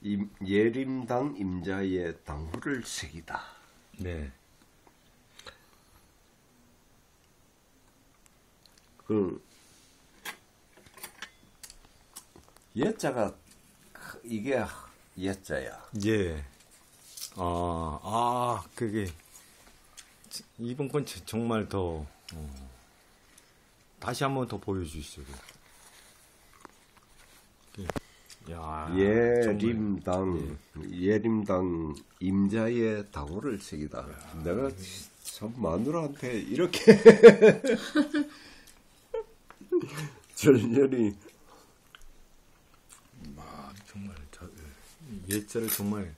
예림당 임자의 당후를 새기다. 네. 그 예자가 이게 예자야. 예. 그게 이번 건 정말 더 다시 한번 더 보여주시죠. 야, 예림당 임자의 당후를 새기다. 내가 참 마누라한테 이렇게 절절히 정말 예자를 정말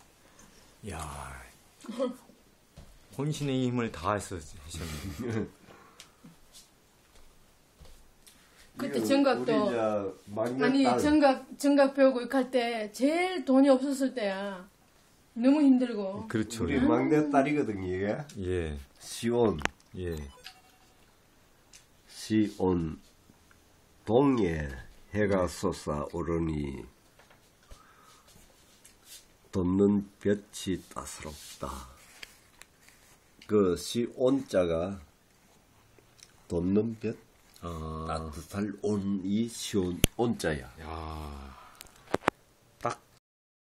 혼신의 힘을 다해서 하셨네. 그때 정각도 아니 정각 배우고 할 때 제일 돈이 없었을 때야. 너무 힘들고. 그렇죠. 우리 막내 딸이거든 이게. 예. 시온. 예. 시온 동에 해가 솟아오르니 돋는 볕이 따스럽다. 그 시온자가 돋는 볕, 따뜻할 온이 시온 온자야. 야.